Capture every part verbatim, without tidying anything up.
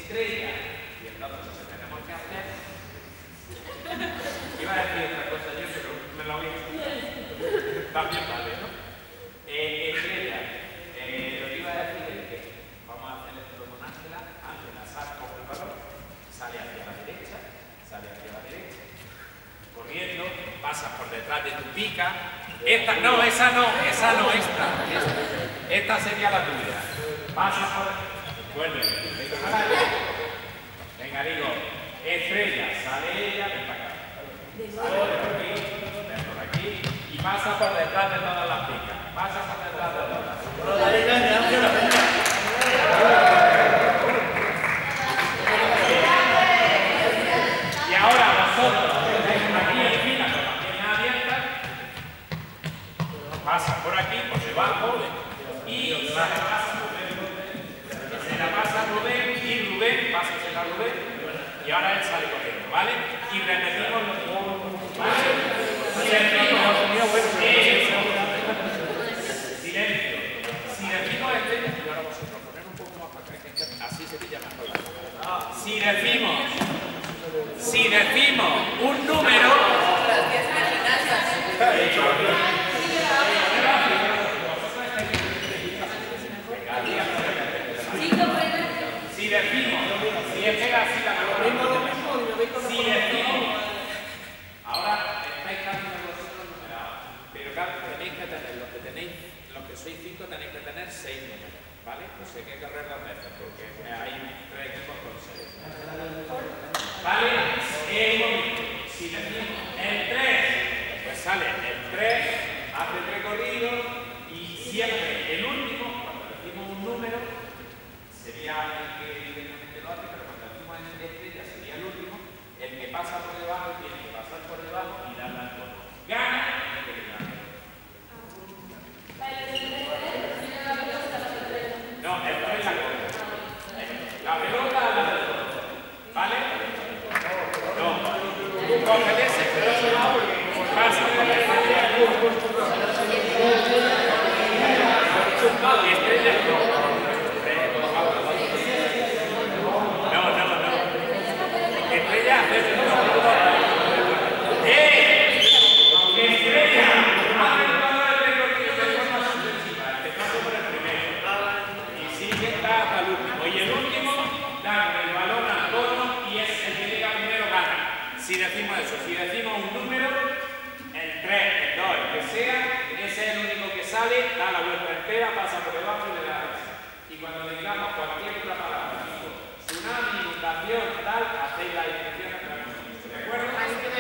estrella. Y entonces lo que tenemos que hacer... Iba a decir otra cosa yo, pero me lo voy a decir. También vale, ¿no? Eh, estrella. Eh, lo que iba a decir es que vamos a hacer esto con Ángela. Ángela sale con el balón, sale hacia la derecha, sale hacia la derecha, corriendo, pasa por detrás de tu pica. Esta, no, esa no, esa no, esta. Esta, esta sería la tuya. Pasa por... Vuelve. Venga, digo, estrella, sale ella, ven para acá. Sale por aquí, ven por aquí, y pasa por detrás de todas las picas. Pasa por detrás de todas. Y ahora vosotros, aquí en fila con las piernas abiertas, pasa por aquí, por debajo, y se la pasa a Rubén. Se la pasa a Rubén, y Rubén, pásasela a Rubén, y ahora él sale corriendo, ¿vale? Y repetimos los dos, ¿vale? Si decimos, eh, silencio. Si decimos este, y ahora vosotros, poner un poco más para acá, que así se pilla mejor la cosa. Si decimos, si decimos un número, si decimos, si espera así la mano, si decimos, ahora estáis cambiando vosotros numerados, pero claro, tenéis que tener, los que tenéis, los que sois cinco tenéis que tener seis números, ¿vale? Pues hay que correr dos veces, porque hay tres equipos con seis. ¿Vale? Eh, si decimos el tres, pues sale el tres, hace el recorrido, y siempre el último, cuando decimos un número, sería el que evidentemente lo hace, pero cuando decimos en estrella sería el último, el que pasa por debajo tiene que pasar por debajo y darle al tono. Gana el que gana. No, el tres es la pelota. La pelota a la del tono. ¿Vale? No. Coge ese, pero eso no, porque pasa por la estrella. Y estrella no. Estrella, ¡eh! Estrella, hace el valor de recorrido de forma sucesiva. Empezando por el primero. Y sigue hasta el último. Y el último da el balón al tono y es el que llega primero gana. Si decimos eso, si decimos un número, el tres, el dos, el que sea, ese es el único que sale, da la vuelta entera, pasa por debajo y le da esa. Y cuando digamos cualquier otra palabra, tipo tsunami, inundación, tal, hacéis la descripción a través de nosotros. ¿De acuerdo?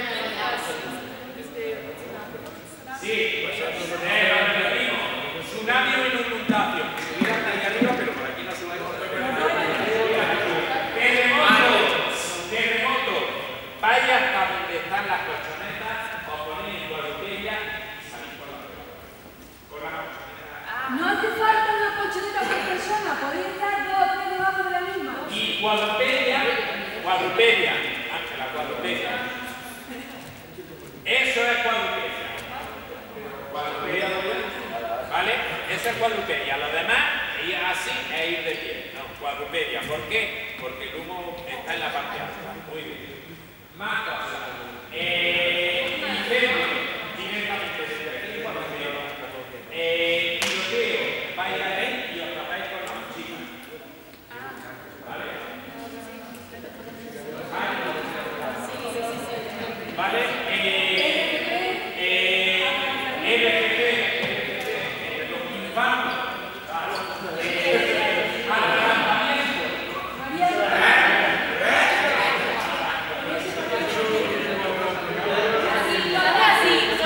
Sí, pues eh, lo repetimos. Tsunami o inundación. Subir hasta ahí arriba, pero por aquí no se va a encontrar. Terremoto. Terremoto. Vaya hasta donde están las colchonetas, os ponéis en guarupella y salís por la puerta. Con la colchoneta. No hace falta una colchoneta por persona, podéis estar dos o tres debajo de la misma. Y cuadrupedia, cuadrupedia, Ángela, cuadrupedia. Eso es cuadrupedia. Cuadrupedia, ¿vale? Eso es cuadrupedia. Lo demás, ir así es ir de pie. No, cuadrupedia. ¿Por qué? Porque el humo está en la parte alta. Muy bien. Más cosas. Eh, y directamente desde aquí, cuadrupedia. Eh, tiroteo, vaya ahí y os tapáis con la mochila. ¿Vale? ¿Vale? Eh, eh, L G T, los infantes, eh, adelantamiento. Así,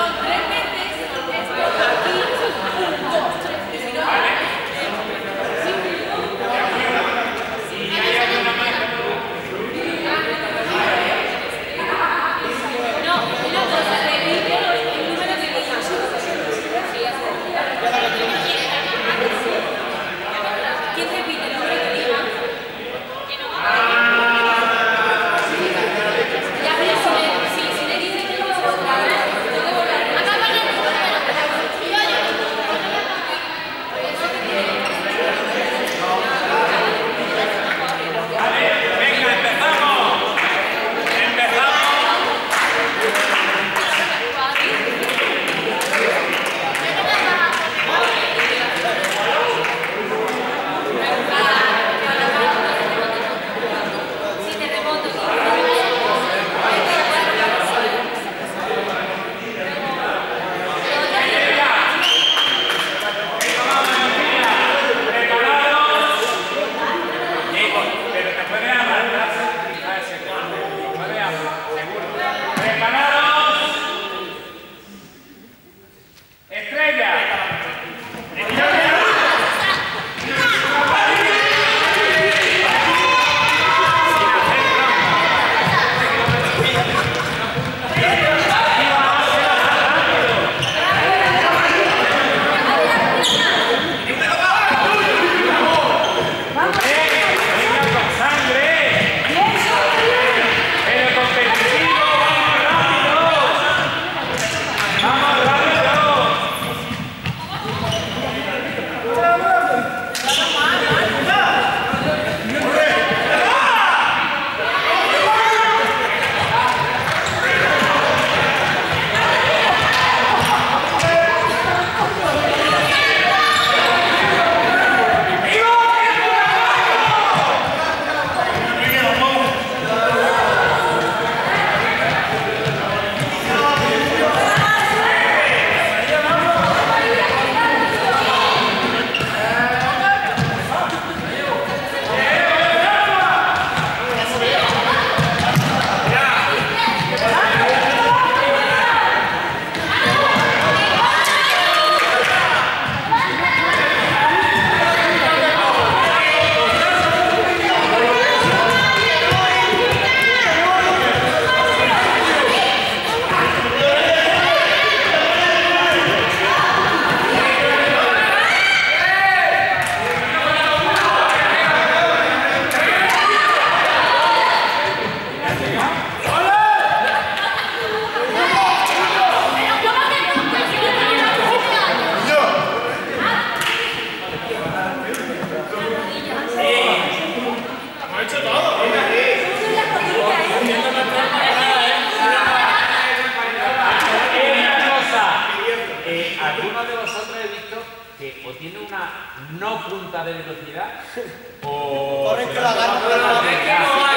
O... Correcto, la gana, pero la vez que no hay.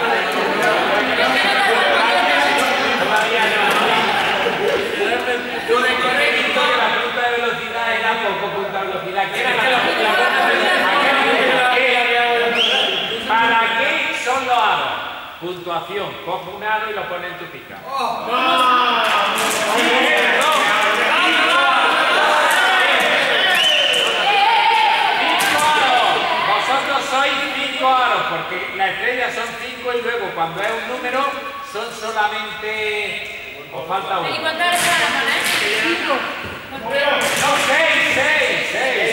Todavía no. Tú recorres que la punta de velocidad era poco punta de velocidad. ¿Qué era la ¿Para qué son los aros? Puntuación. Coge un aro y lo pone en tu pica. Vosotros sois cinco aros, porque la estrella son cinco y luego cuando es un número son solamente... os falta uno. ¿Y cuántas aros van a poner? Cinco. No, seis, seis, seis.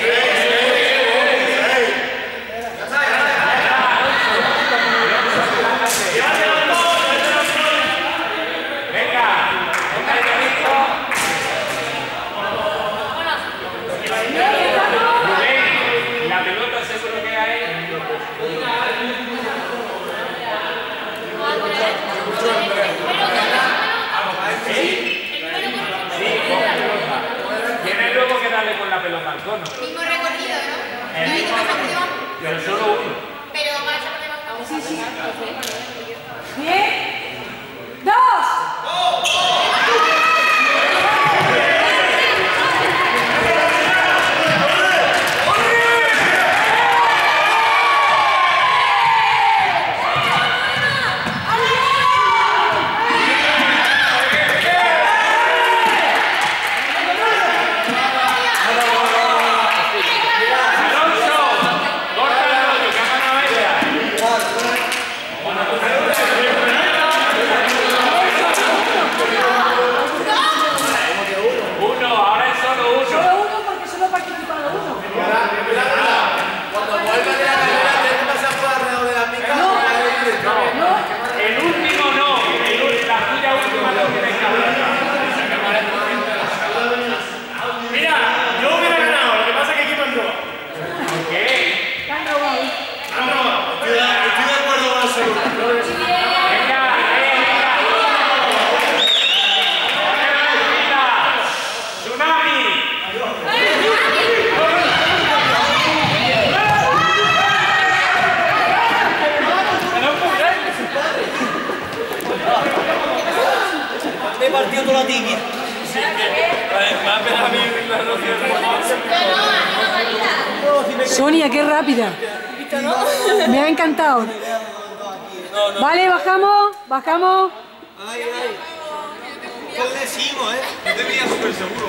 Con la pelota al cono. Mismo recorrido, ¿no? El mismo recorrido, pero solo uno. Pero va a ser de más. Sí, sí. Bien. ¡Dos! Me he partido toda la tiki. Sonia, qué rápida. Me ha encantado. Vale, bajamos, bajamos. Ay, ay. Qué lesivo, ¿eh? Yo te veía súper seguro,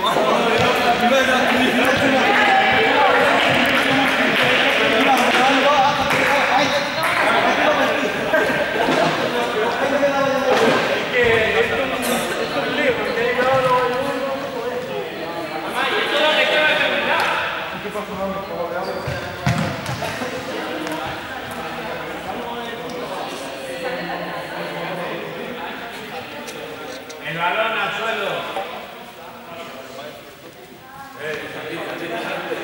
El balón al suelo.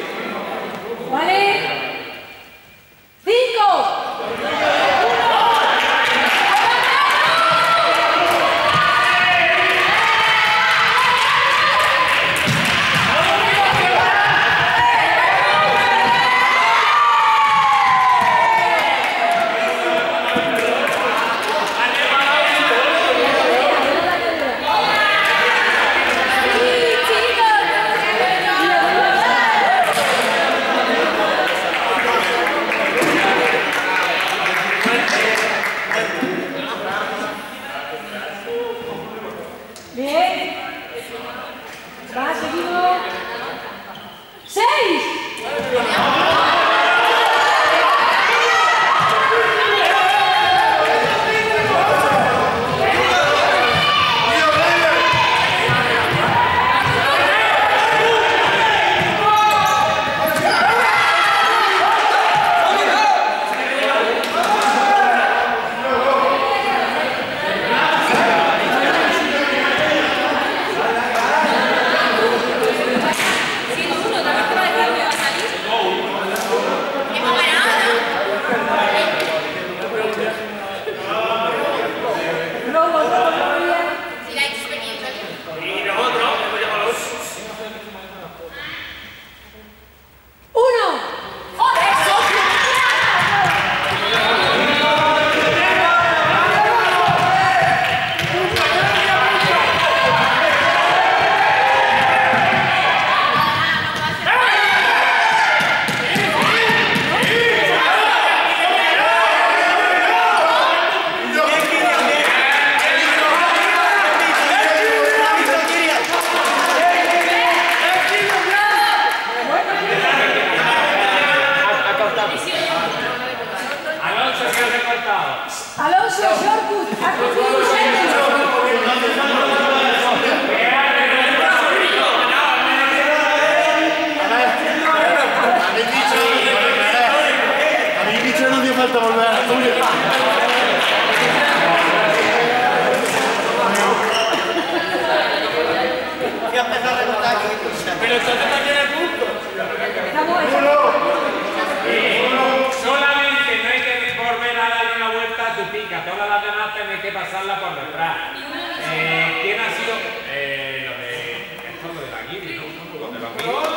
Alonso, shortcut, ha cogido un Habéis dicho que no hacía falta volver a la tuya. Voy a empezar a recortar aquí. Pero entonces también el punto. Estamos hechos. Solamente no hay que volver a darle una vuelta a tu pica. Todas las demás tenés que pasarla por detrás. Eh, ¿Quién ha sido? Eh, lo de... Esto es lo de la guiri, ¿no? Lo de los guiris.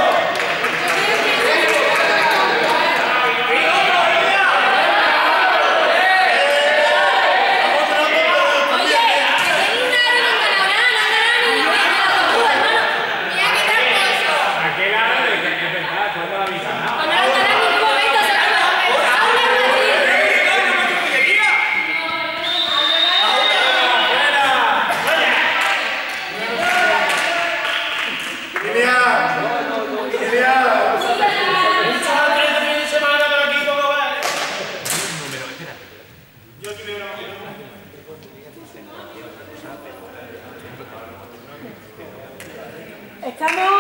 Estamos...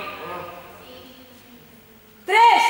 ¡Tres!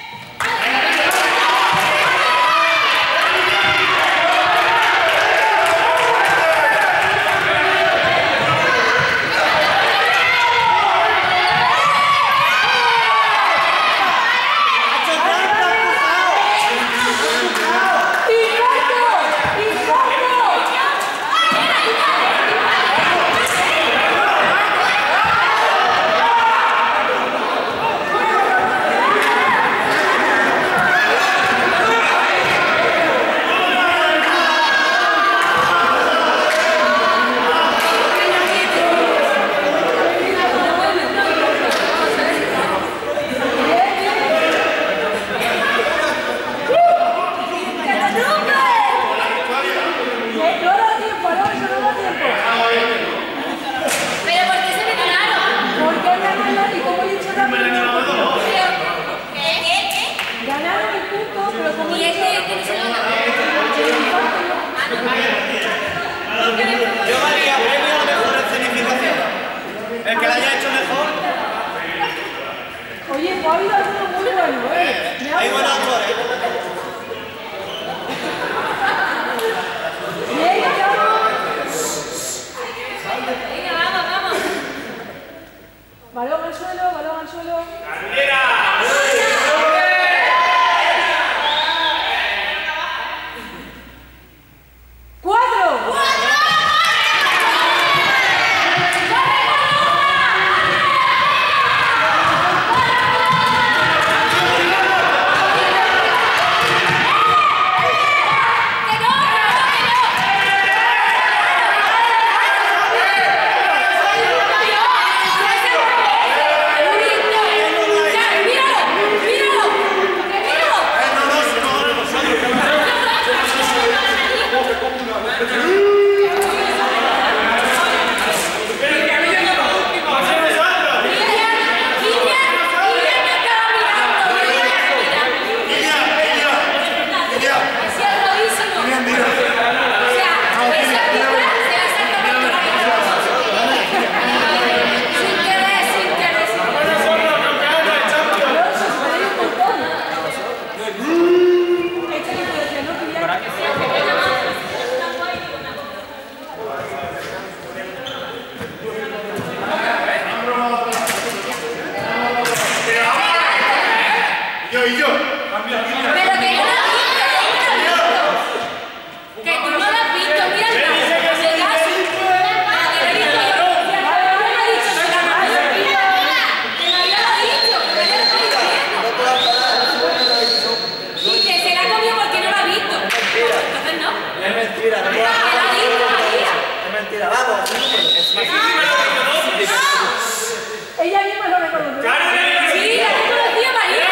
Balón al suelo, balón al suelo. Ella misma lo reconoció. Sí, la reconocía María.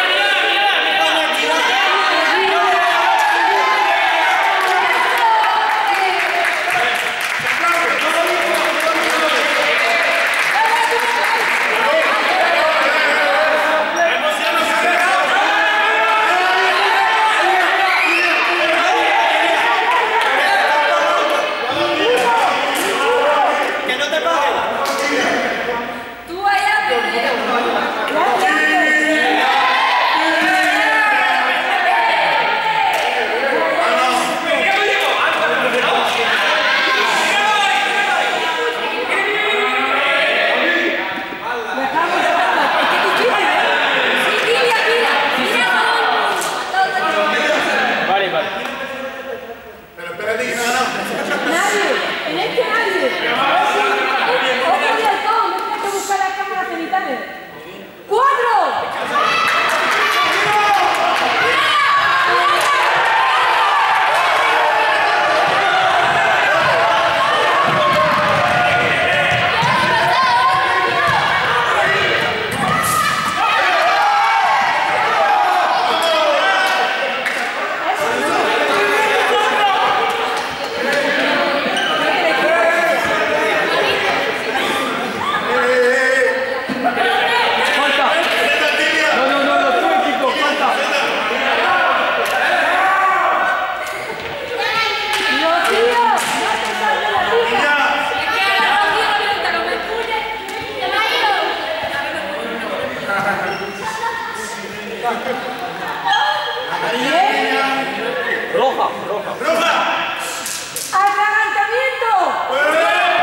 Roja, roja. ¡Roja! ¡Atragantamiento!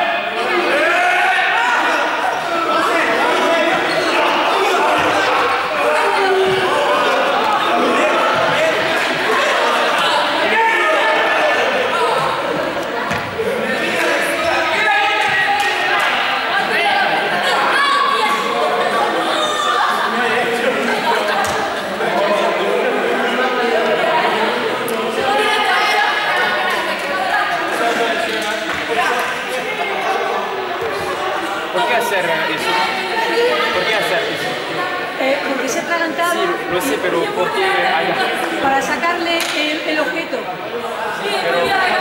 ¿Por qué hacer eso? ¿Por qué hacer eso? Eh, porque se ha atragantado. Sí, lo sé, pero ¿por qué hay Para sacarle el, el objeto. Pero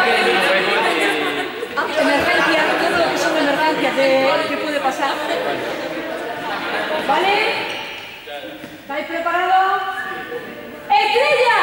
Ah, emergencia, todo lo que son emergencias de qué puede pasar. ¿Vale? ¿Estáis preparados? ¡Estrella!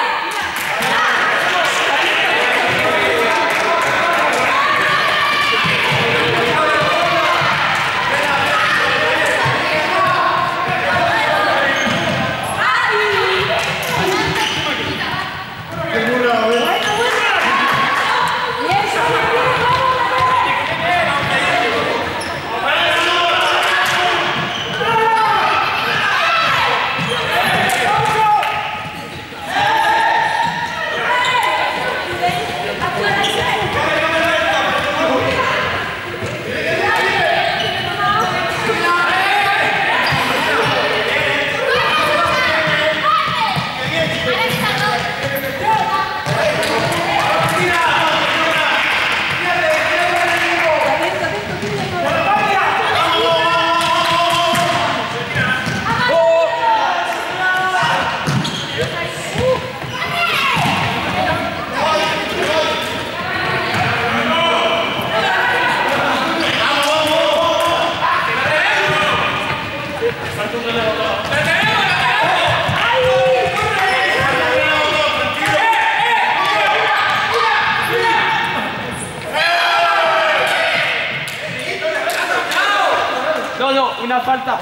No, no, una falta.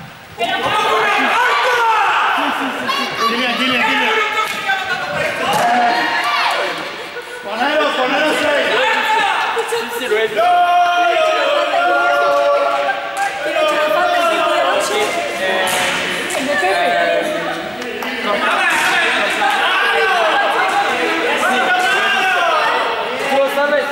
Kylian, Kylian, Kylian. Ponelo, ponelo seis. Sí, sí, lo es. Tú lo sabes.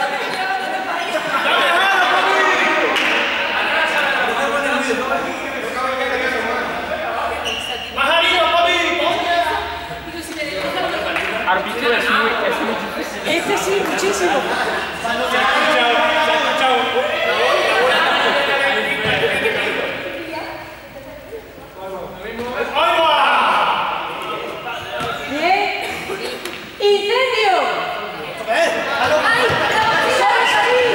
Árbitro es muy, es muy difícil. Este sí, muchísimo. Bien. ¡Incendio! ¡Ay! ¡Sales ahí!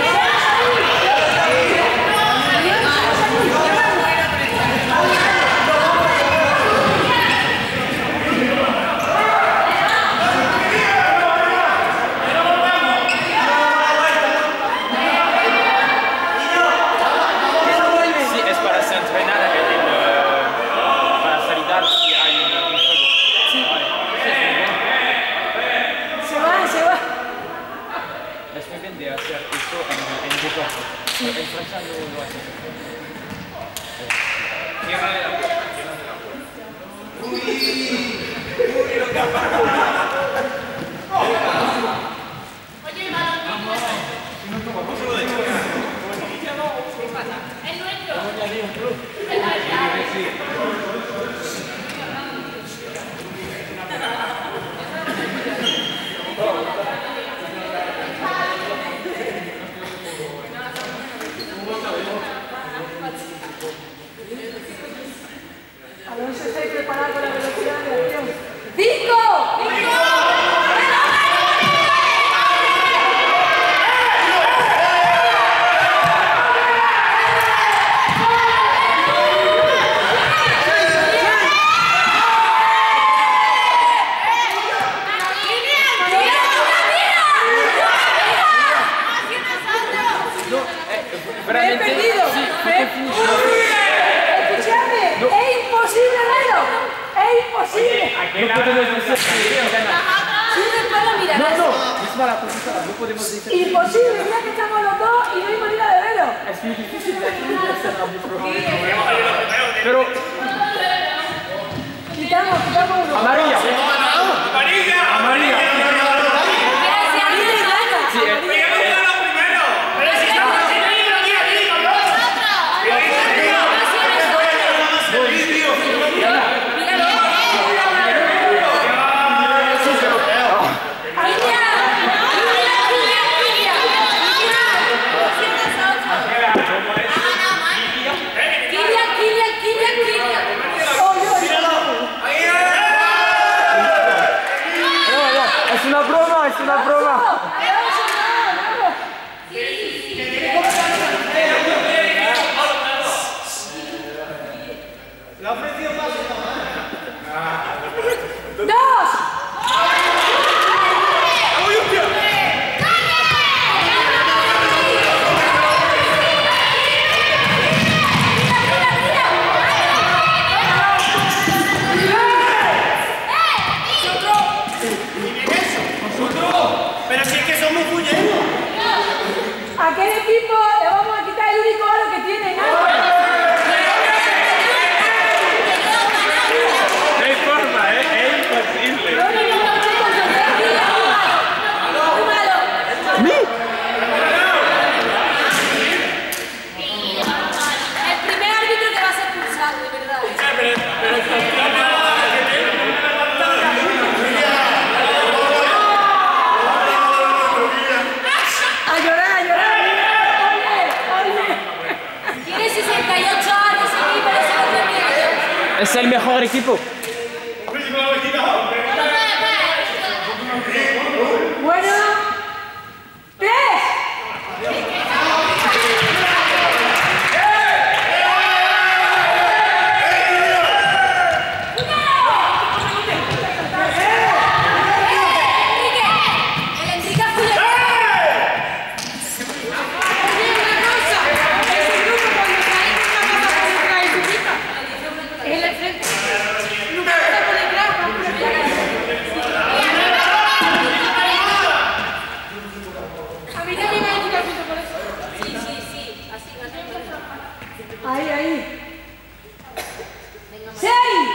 Sí, es para se entrenar el, eh, para salidar si hay un, un juego. Sí. Se va, se va. Es muy bien de hacer esto en, en deporte. Sí. En Francia no lo hacen. Cierra la puerta, cierra la puerta. Uy, uy, lo que ha pasado. Oye, el balón. ¿Cómo se lo dejo? ¿Qué pasa? Es nuestro. Alonso, ¿estáis preparados con la velocidad de acción? ¡Cinco! ¡Me he perdido! ¡Me he ¡Escuchadme! ¡Es imposible verlo! ¡Es imposible! Aquel lado de ¡Sí me puedo mirar! No, no, la profesora, no podemos decir... Imposible, mira que estamos los dos y no hay manera de verlo. Es muy difícil de aquí hacer la pero... Quitamos, quitamos uno. Amarilla. ¡Amarilla! Amarilla. Sí, eh. Es una broma, es una broma. Le ha ofrecido más. ¡Dos! Pero si es que somos puñeros. ¿A qué equipo le vamos a quitar el único oro que tiene? ¿No? No hay forma, ¿eh? Es imposible. No, no, no, no, no, muy malo. ¿Mí? El primer árbitro que va a ser expulsado, de verdad. A llorar, a llorar. Oye, oye. Tiene sesenta y ocho años aquí, pero se lo termina yo. Es el mejor equipo. Bueno. ¡Tres! Ahí, ahí. ¡Seis!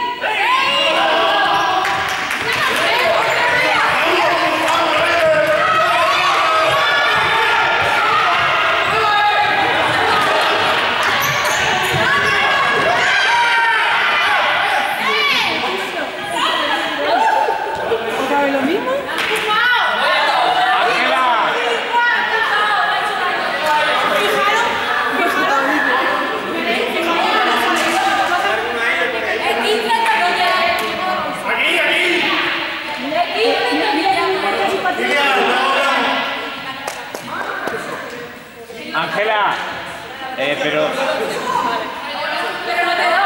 ¿Otra vez lo mismo? Ángela, eh, pero... Pero no te da.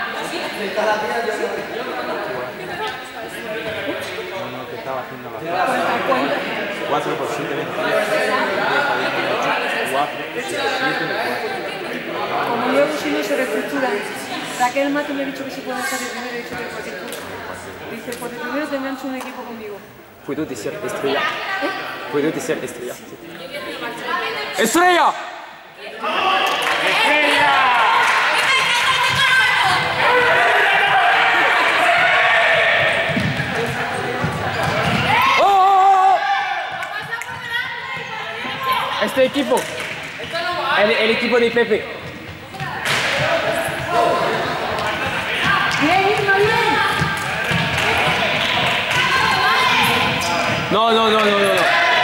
No, que estaba haciendo la cuatro por siete, veintiocho. Como luego si no se reestructura. Raquel Mato me ha dicho que se puede hacer el primero, he dicho que cualquier cosa. Dice, por el primero tendrán un equipo conmigo. Puedo decir estrella. Puedo decir estrella. ¡Estrella! ¡Estrella! ¡Oh, oh, oh! Este equipo. El, el equipo de Pepe. Bien, Irma, bien. No, no, no, no, no.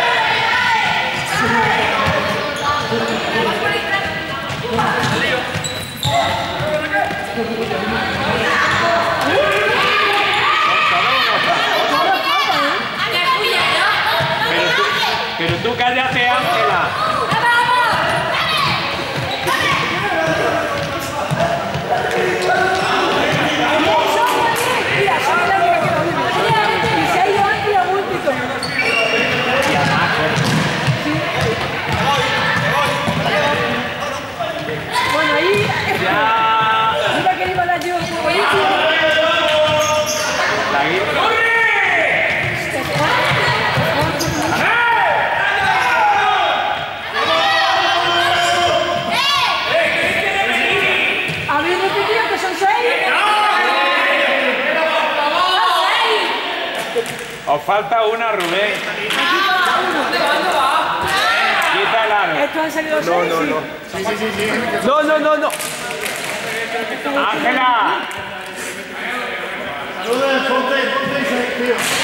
Pero tú, pero tú cállate, Ángela. Mira, soy la única que lo vive. Y se ha ido antes y ha vuelto y todo. Sí. falta una, Rubén. Quita el aro. ¿Estos han salido seis? No, no, no. Sí, sí, sí, sí. No, no, no, no. Ángela. Saludos, ponte, ponte y se tío.